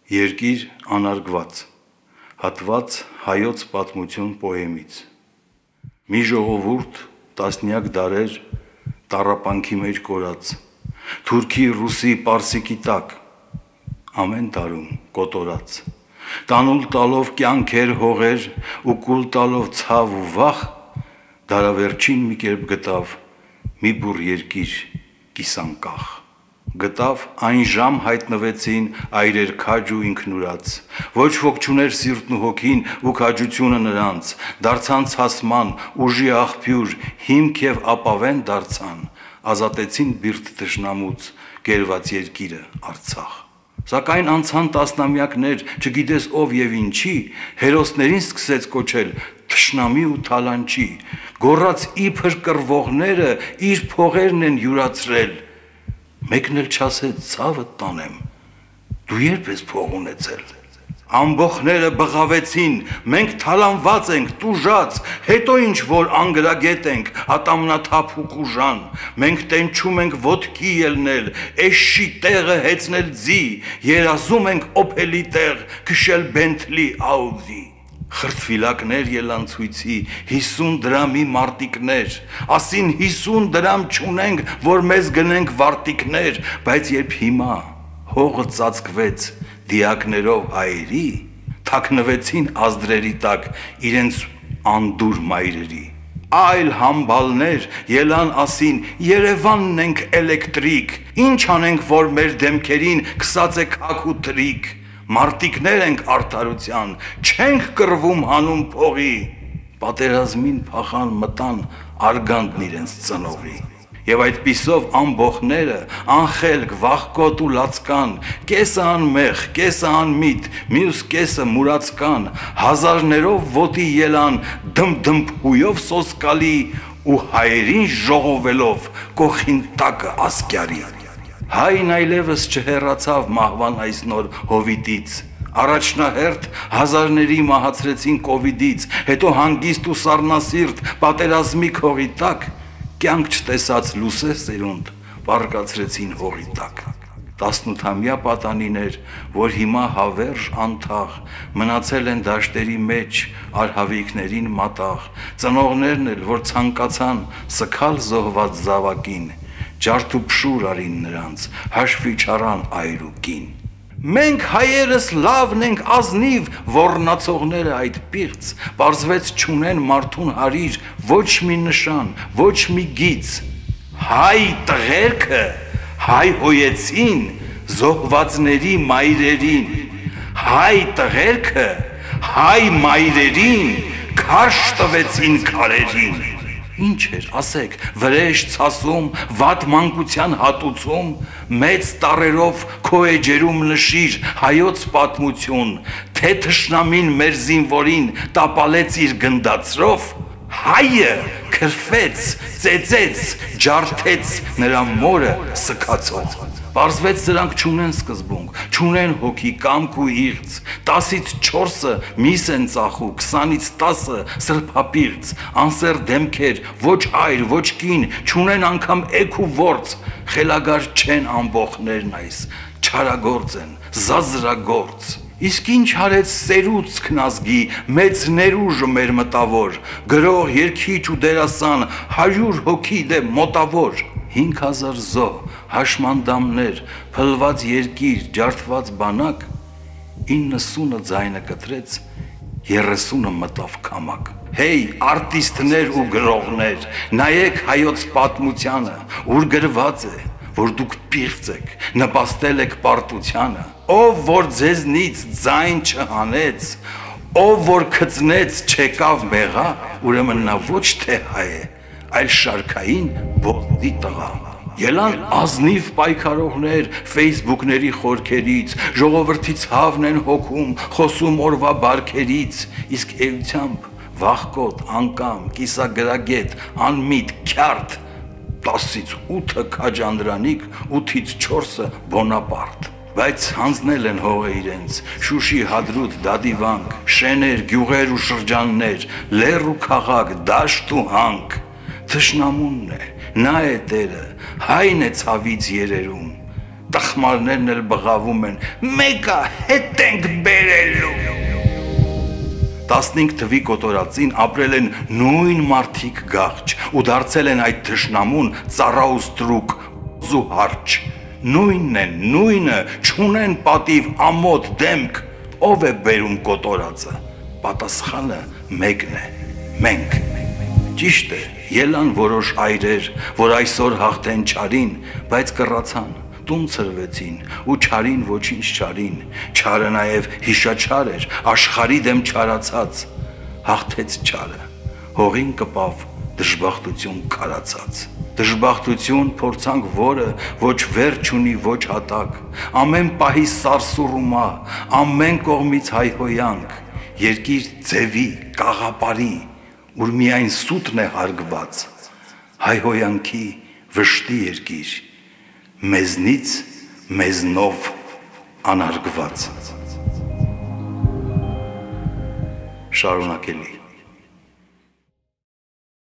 Երկիր անարգված, հատված հայոց պատմություն պոեմից։ Մի ժողովուրդ տասնյակ դարեր տառապանքի մեջ կորած, թուրքի, ռուսի, պարսիկի տակ, ամեն տարում կոտորած, տանուլ տալով կյանքեր հողեր ու կուլ տալով ցավ ու վախ, դարավերջին մի կերպ գտավ մի բուռ երկիր կիսանկախ։ Գտավ այն ժամ հայտնվեցին այրեր քաջ ու ինքնուրած, ոչ ոք չուներ սիրտն ու հոգին ու քաջությունը նրանց, դարձան ցասման, ուժի աղբյուր, հիմք եւ ապավեն դարձան, ազատեցին բիրտ թշնամուց, գերված երկիրը Արցախ։ Սակայն անցան տասնամյակներ, չգիտես ով եւ ինչի, հերոսներին սկսեց կոչել թշնամի ու թալանչի, գոռաց իբր կռվողները իր փողերն են յուրացրել։ Մեկն էլ չասեց ցավը տանեմ, դու երբ ես փող ունեցել։ Ամբոխները բղավեցին, մենք թալանված ենք, տուժած, հետո ինչ որ անգրագետ ենք, ատամնաթափ ու կուժան, մենք տենչում ենք ոտքի ելնել, էշի տեղը հեծնել ձի, երազում ենք օփելի տեղ, քշել բենթլի աուդի։ Խրտվիլակներ ելան ցույցի, 50 դրամի մարտիկներ, ասին 50 դրամ չունենք, որ մեզ գնենք վարտիկներ, բայց երբ հիմա հողը ծածկվեց դիակներով հայերի, թաքնվեցին ազդրերի տակ իրենց անդուր մայրերի։ Այլ համբալներ ելան ասին Երևանն ենք էլեկտրիկ, ինչ անենք, որ մեր դեմքերին քսած է քաք ու տրիկ, մարտիկներ ենք արդարության, չենք կռվում հանուն փողի, պատերազմին փախան մտան արգանդն իրենց ծնողի։ Եվ այդպիսով ամբոխները անխելք, վախկոտ ու լացկան, կեսը անմեղ, կեսը անմիտ, մյուս կեսը մուրացկան, հազարներով ոտի ելան դմդմփույով սոսկալի ու հայերին ժողովելով կողին տակը ասկյարի։ Հայն այլևս չհեռացավ մահվան այս նոր հովիտից, առաջնահերթ հազարների մահացրեցին կովիդից, հետո հանգիստ ու սառնասիրտ պատերազմի քողի տակ, կյանք չտեսած լուսե սերունդ բարկացրեցին հողի տակ։ 18-ամյա պատանիներ, որ հիմա հավերժ անթաղ, մնացել են դաշտերի մեջ, արհավիկներին մատաղ, ծնողներն էլ, որ ցանկացան սքալ զոհված զավակին, ջարդուփշուր արին նրանց, հաշվի չառան այր ու կին։ Մենք հայերս լավն ենք ազնիվ, ոռնացողները այդ պիղծ, պարզվեց չունեն մարդուն հարիր, ոչ մի նշան, ոչ մի գիծ։ Հայ տղերքը, հայ հոյեցին, զոհվածների մայրերին, հայ տղերքը, հայ մայրերին, քաշ տվեցին քարերին։ Ինչ էր, ասեք, վրեժ ցասում, վատ մանկության հատուցում, մեծ տառերով քո էջերում նշիր հայոց պատմություն, թե թշնամին մեր զինվորին տապալեց իր գնդացրով, հայը քրֆեց, ծեծեց, ջարդեց նրա մորը սքացով։ Պարզվեց սրանք չունեն սկզբունք, չունեն հոգի, կամք ու իղձ, 10-ից 4-ը միս են ծախու, 20-ից 10-ը սրբապիղծ, անսեր դեմքեր, ոչ այր, ոչ կին, չունեն անգամ էք ու ворց, խելագար չեն ամբոխներն այս, չարագործ են, զազրագործ։ Իսկ ինչ արեց սերուցքն ազգի, մեծ ներուժը մեր մտավոր, գրող, երգիչ ու դերասան, 100 հոգի դե մոտավոր, 5000 զոհ, հաշմանդամներ, փլված երկիր, ջարդված բանակ, 90-ը ձայնը կտրեց, 30-ը մտավ քամակ։ Հեյ, արտիստներ ու գրողներ, նայեք հայոց պատմությանը, ուր գրված է, որ դուք պիղծ եք, նպաստել եք պարտությանը, ով որ ձեզնից ձայն չհանեց, ով որ քծնեց չեկավ մեղա, ուրեմն նա ոչ թե հայ է, այլ շարքային բոզդի տղա։ Ելան ազնիվ պայքարողներ Facebook-ների խորքերից, ժողովրդի ցավն են հոգում, խոսում օրվա բարքերից, իսկ էությամբ վախկոտ, անկամ, կիսագրագետ, անմիտ, քյարթ, 10-ից 8-ը քաջանդրանիկ, 8-ից 4-ը բոնապարտ։ Բայց հանձնել են հողը իրենց, Շուշի, Հադրութ, Դադիվանք, շեներ, գյուղեր ու շրջաններ, լեռ ու քաղաք, դաշտ ու հանք, թշնամունն է, նա է տերը, հայն է ցավից երերում, տխմարներն էլ բղավում են, մեկը հետ ենք բերելու։ 15 թվի կոտորածին ապրել են նույն մարդիկ գաղջ ու դարձել են այդ թշնամուն ծառա ու ստրուկ ու հարճ։ Նույնն են, նույնը, չունեն պատիվ, ամոթ, դեմք, ով է բերում կոտորածը։ Պատասխանը մեկն է, մենք։ Ճիշտ է, ելան որոշ այրեր, որ այսօր հաղթեն չարին, բայց կռացան, տուն ցրվեցին ու չարին ոչինչ չարին, չարը նաև հիշաչար էր, աշխարհի դեմ չարացած, հաղթեց չարը, հողին կպավ դժբախտություն քարացած, դժբախտություն փորձանք, որը ոչ վերջ ունի, ոչ հատակ, ամեն պահի սարսուռումա, ամեն կողմից հայհոյանք, երկիր ձևի, կաղապարի, ուր միայն սուտն է հարգված, հայհոյանքի վշտի երկիր, մեզնից մեզնով անարգված։ Շարունակելի